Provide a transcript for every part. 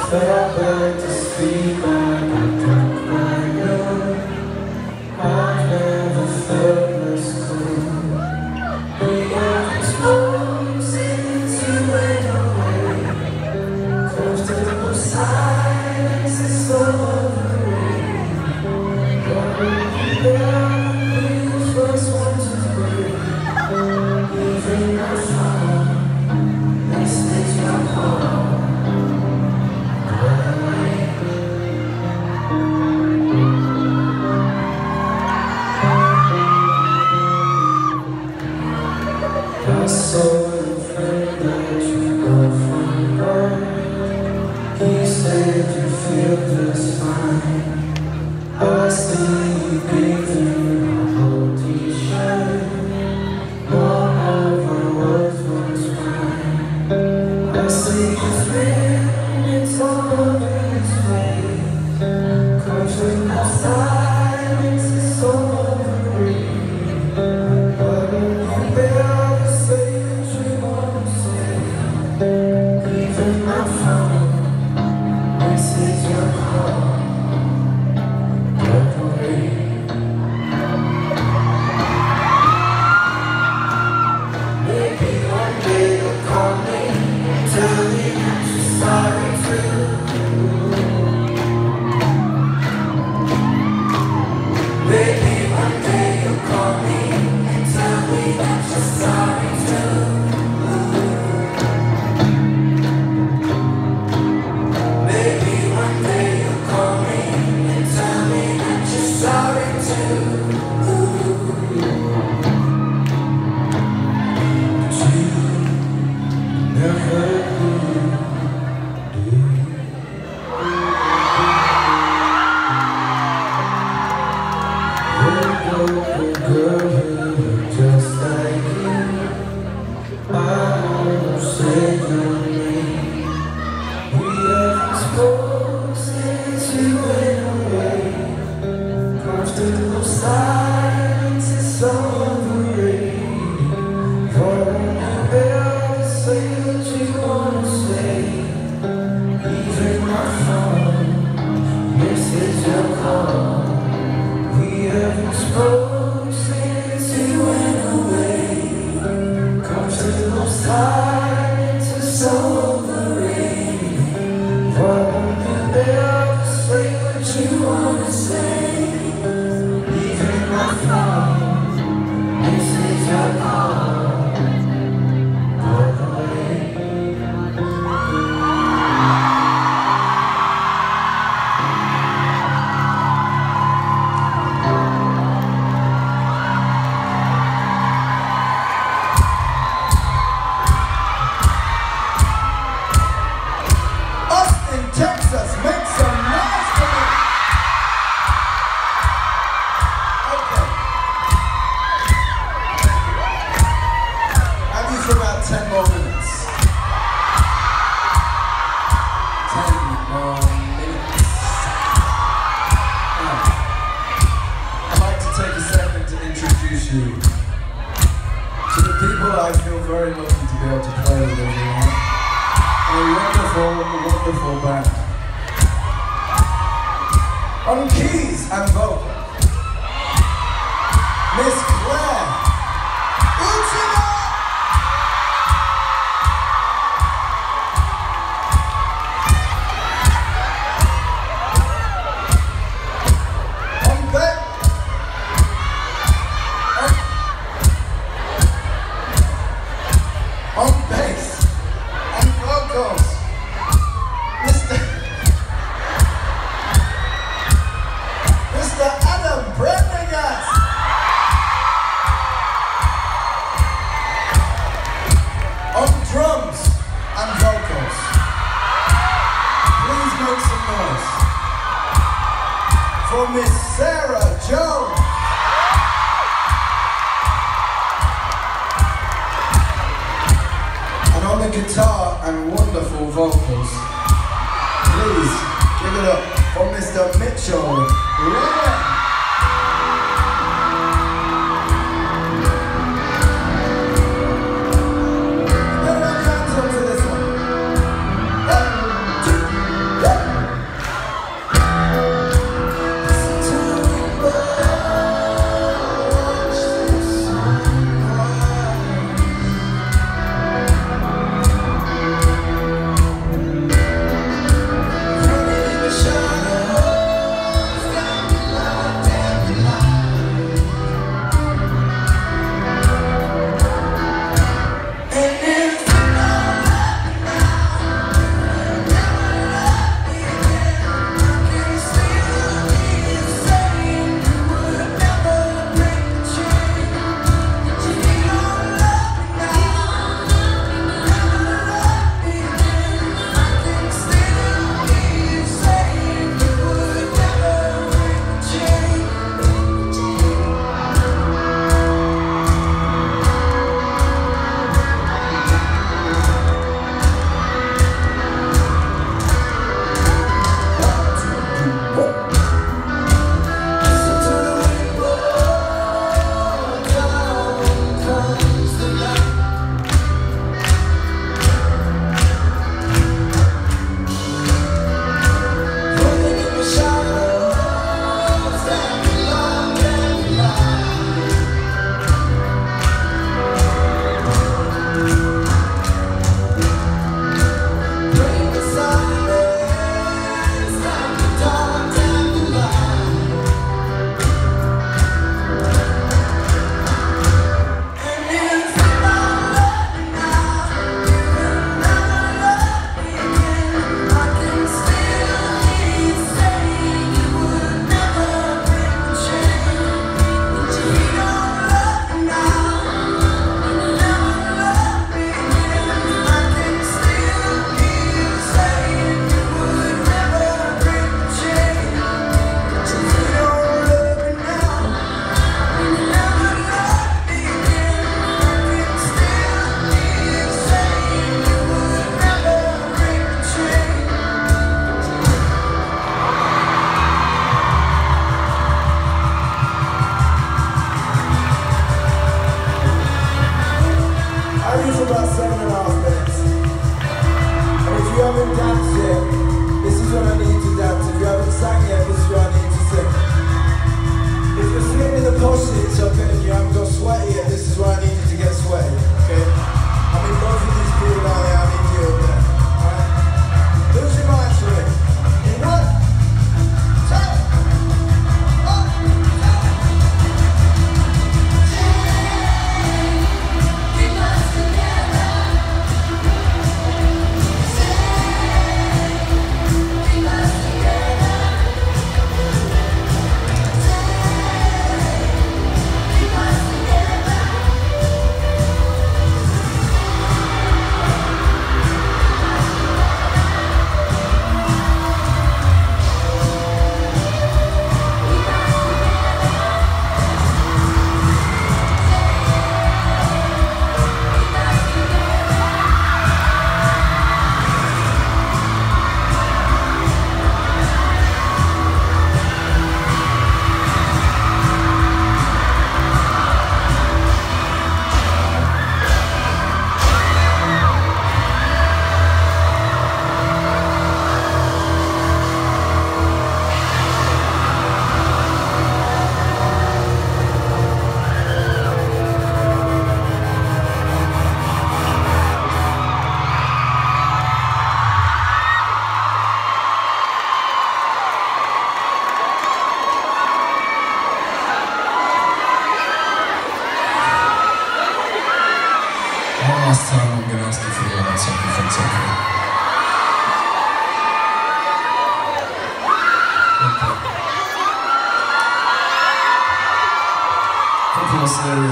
fell back to sleep like I broke my nose. I've never felt less cold. We have exposed into an away. Comfortable silence is so overrated. But when we the first one to break, even our phone, this is your home. I saw a friend that you got from work. He said you feel just fine. I see you gave him a whole t-shirt. Moreover, was fine. I see his ring, it's all over his face. Comfort my silence is so overrated. But you better say what you want to say. Even my phone, this is your call. Maybe one day you'll call me and tell me that you're sorry too. Maybe one day you'll call me and tell me that you're sorry too. Maybe one day you'll call me and tell me that you're sorry too. But you never do. You're a girl, you're just like you. I won't say your name. We have exposed into an away. Comfortable silence is so overrated. Won't ever say what you want to say. Even my phone, this is your call. We have exposed into an away. Comfortable silence is so overrated. Won't you ever say what you want to say. Even my phone, this is your call. Walk away. Austin, Texas, make some noise for me. Okay. I have you for about 10 more minutes. 10 more minutes. I'd like to take a second to introduce you to the people I feel very lucky to be able to play with everyone. A wonderful band. On keys and vocals, Miss Claire Uchida. On bass and vocals, Mr. Adam Prendergast. On drums and vocals, please make some noise for Miss Sarah Jones. And on the guitar and wonderful vocals, please give it up for Mr. Mitchell Ryan. Put your hands up for this one. 1, 2, 3.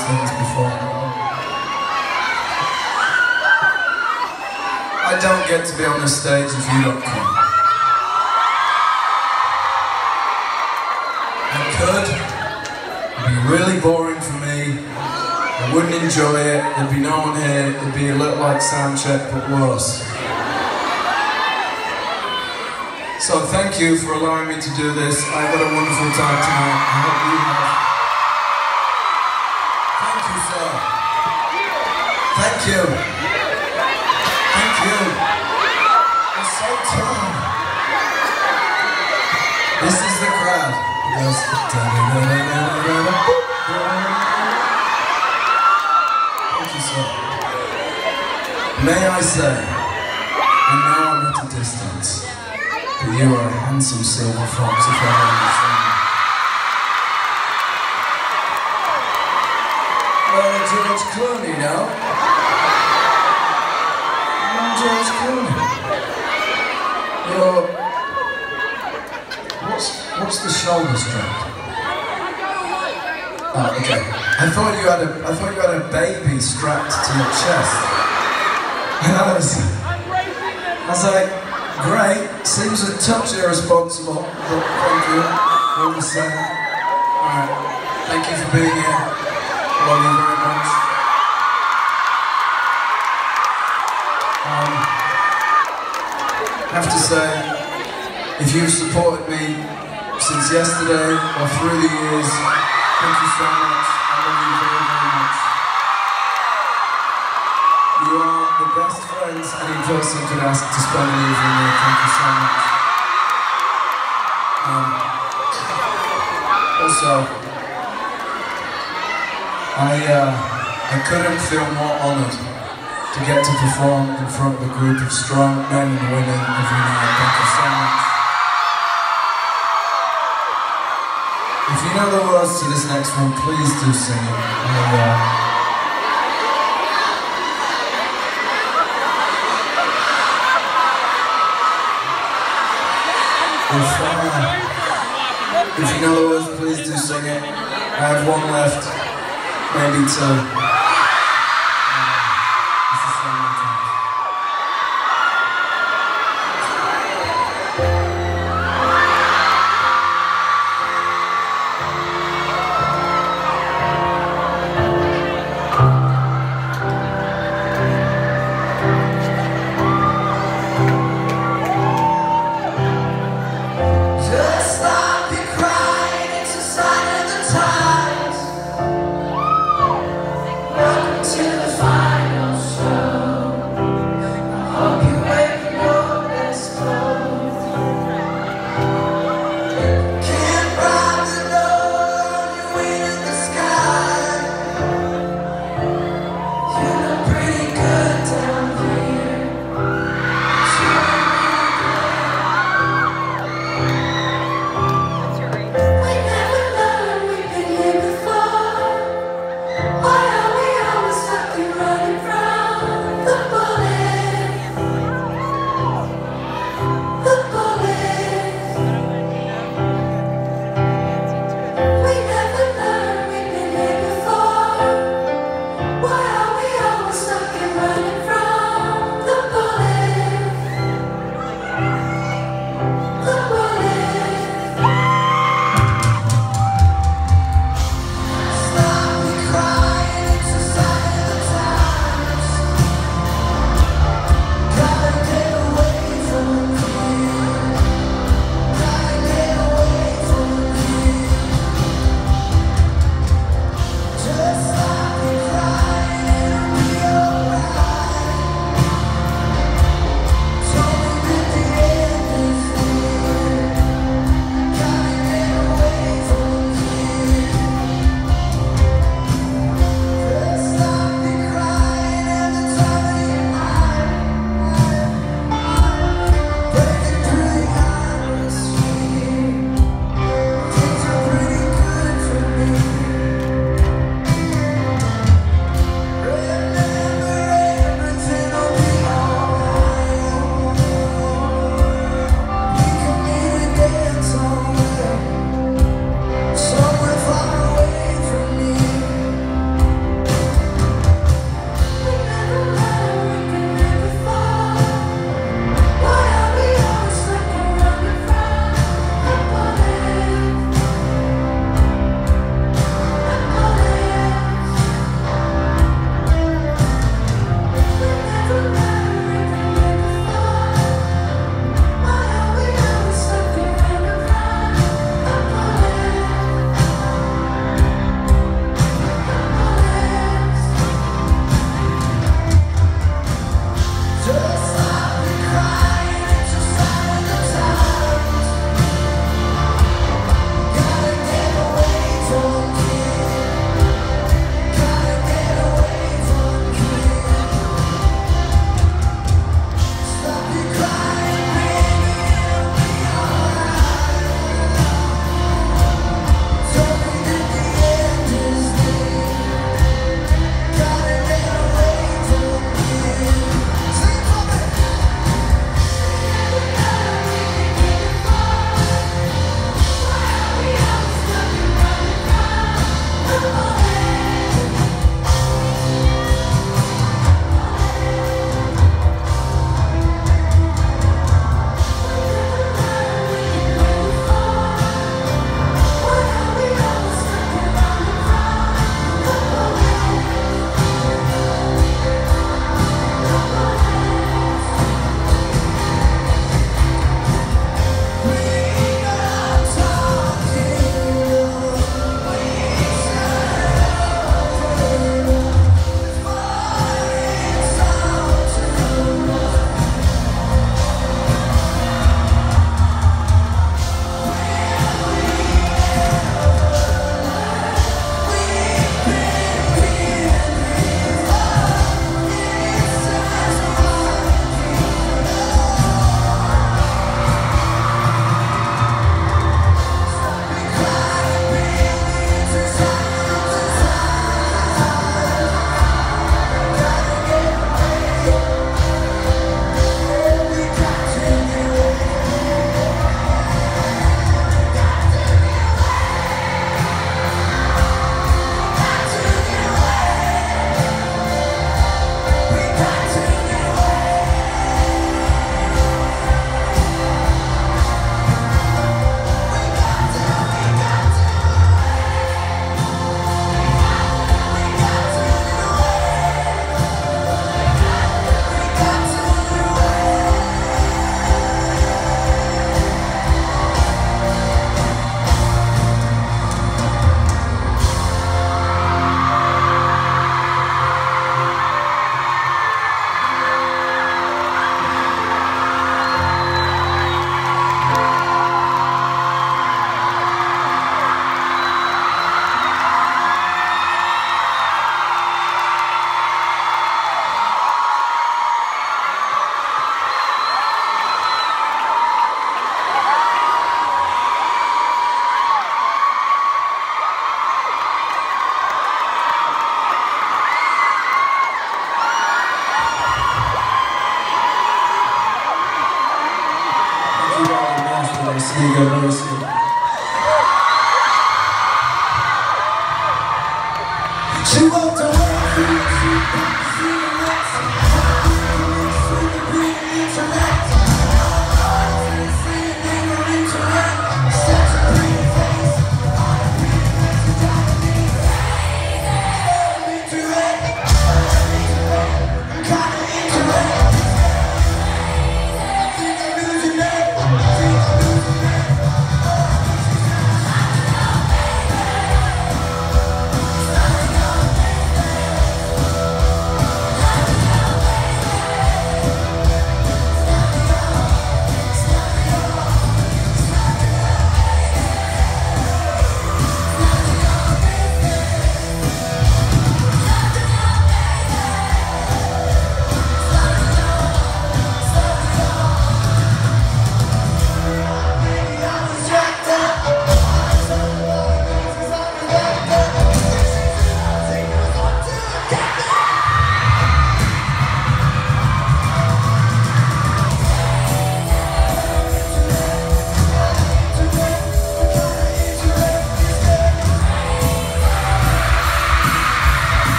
these things before. I don't get to be on the stage if you don't come. I could. It'd be really boring for me. I wouldn't enjoy it. There'd be no one here. It'd be a little like Soundcheck, but worse. So thank you for allowing me to do this. I've had a wonderful time tonight. I hope you have. Thank you, sir. Thank you. Thank you. You're so tired. This is the crowd. It goes thank you, sir. May I say, and now I'm at a distance, that you are a handsome silver fox if I've ever seen you. Well, George Clooney now. George Clooney. You're... What's the shoulder strap? Oh, okay. I thought you had a baby strapped to your chest. And I was like, great, seems a touch irresponsible, but thank you, all the same. Alright, thank you for being here. Love you very much. I have to say, if you've supported me since yesterday or through the years, thank you so much. I love you very, very much. You are the best friends any person could ask to spend an evening with. Thank you so much. Also, I couldn't feel more honoured to get to perform in front of a group of strong men and women every night. Thank you so much. If you know the words to this next one, please do sing it. If you know the words, please do sing it. I have one left, maybe two. Ego Mercy. She walked away from the cigarettes, with the green intellect. Saying they were intellect, such a pretty face. I'm intellect, I'm kinda intellect. I think I'm losing it, I think I'm losing it.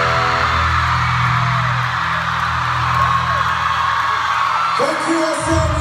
Thank you all so much.